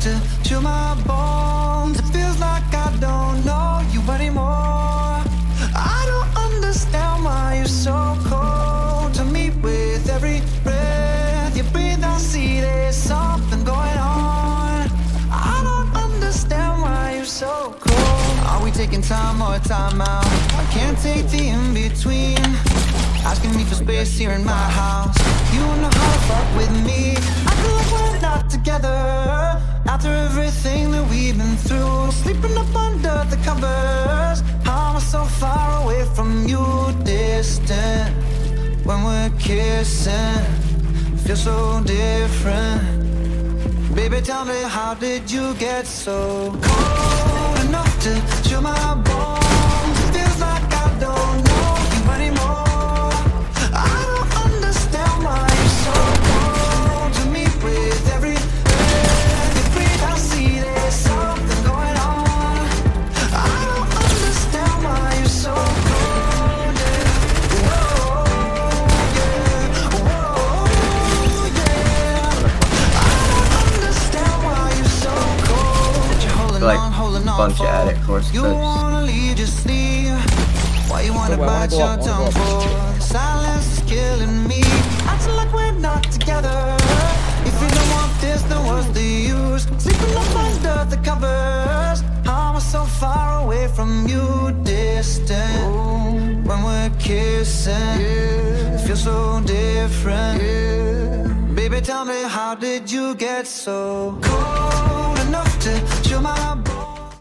to chill my bones. It feels like I don't know you anymore. I don't understand why you're so cold to me. With every breath you breathe, I see there's something going on. I don't understand why you're so cold. Are we taking time or time out? I can't take the in-between. Asking me for space here in my house. You don't know how to fuck with me. I feel like we're not together after everything that we've been through. Sleeping up under the covers. How am I so far away from you? Distant when we're kissing. Feel so different. Baby, tell me, how did you get so cold enough to chill my bones? It feels like I don't know you anymore. I don't understand why you're so cold to me. With every breath you breathe, I see there's something going on. I don't understand why you're so cold, yeah. Whoa, yeah. Whoa, yeah. I don't understand why you're so cold. That you're holding on bunch of addict course you clips. wanna leave, just leave. Why you wanna bite your tongue for? Silence is killing me. Acting like we're not together. If you don't want this, then what's the use? Sleeping up under the covers. How am I so far away from you? Distant when we're kissing. It feels so different. Baby, tell me, how did you get so cold enough to chill my